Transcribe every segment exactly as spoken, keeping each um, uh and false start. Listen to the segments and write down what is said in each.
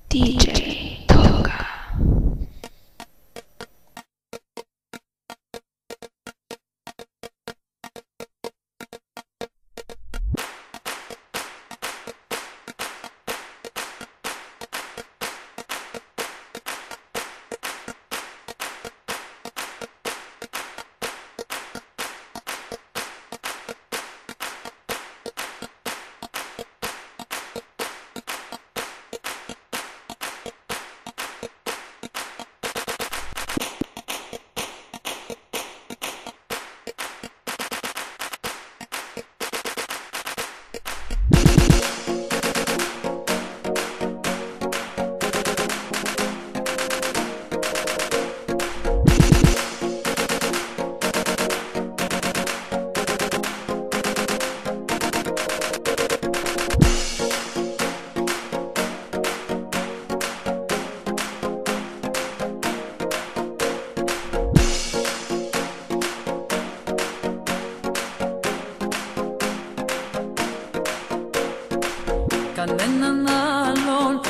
ντι τζέι Toga. Κανέναν άλλον,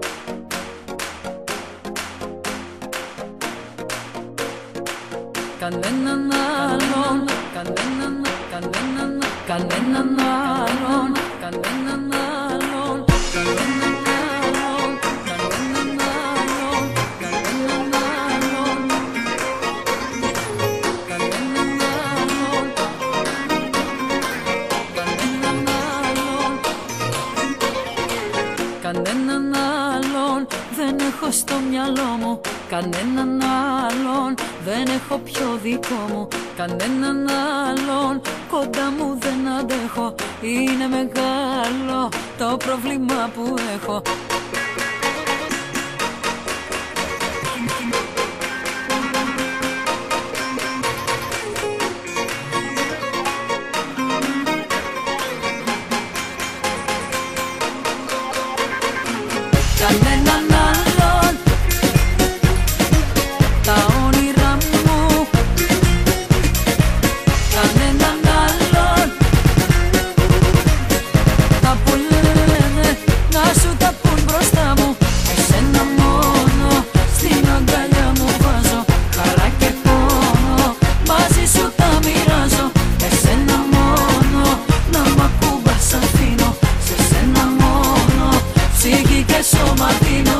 κανέναν άλλον, κανέναν, κανέναν, κανέναν άλλον, κανέναν άλλον, κανέναν άλλον, κανέναν άλλον, κανέναν άλλον, κανέναν άλλον, κανέναν άλλον. Κανέναν άλλον δεν έχω στο μυαλό μου, κανέναν άλλον δεν έχω πιο δικό μου, κανέναν άλλον κοντά μου δεν αντέχω, είναι μεγάλο το πρόβλημα που έχω. Κανέναν άλλον τα όνειρά μου, κανέναν άλλον τα που λένε να σου τα πουν μπροστά μου. Εσένα μόνο στην αγκαλιά μου βάζω, χαρά και πόνο μαζί σου τα μοιράζω. Εσένα μόνο να μ' ακούμπας αφήνω, σε σένα μόνο ψυχή και σώμα δίνω.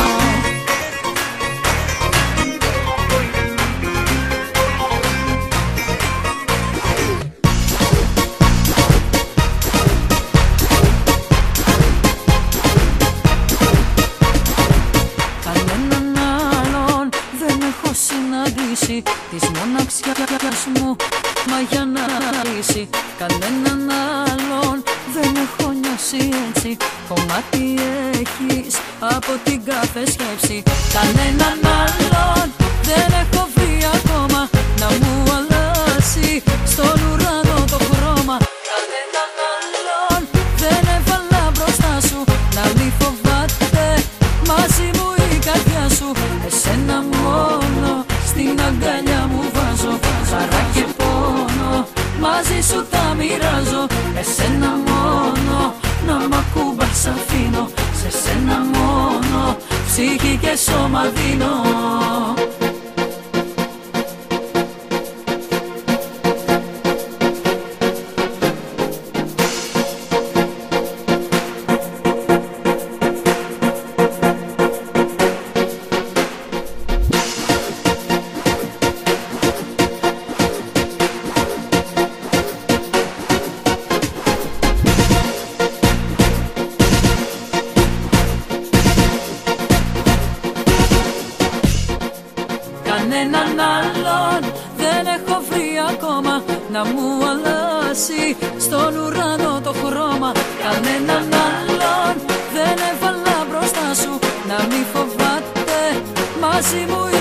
Κανέναν άλλον δεν έχω συναντήσει της μοναξιάς μου, μα για να λύσει. Κανέναν άλλον δεν έχω νιώσει έτσι, κομμάτι έχεις από την κάθε σκέψη. Κανέναν άλλον δεν έχω βρει ακόμα να μου αλλάσει στον ουρανό το χρώμα. Κανέναν άλλον δεν έβαλα μπροστά σου, να μη φοβάται μαζί μου η καρδιά σου. Εσένα μόνο στην αγκαλιά μου βάζω, χαρά και πόνο μαζί σου τα μοιράζω. Εσένα μόνο να μ' ακούμπας αφήνω, σε σένα μόνο ψυχή και σώμα δίνω. Κανέναν άλλον δεν έχω βρει ακόμα να μου αλλάσει στον ουρανό το χρώμα. Κανέναν άλλον δεν έβαλα μπροστά σου, να μη φοβάται μαζί μου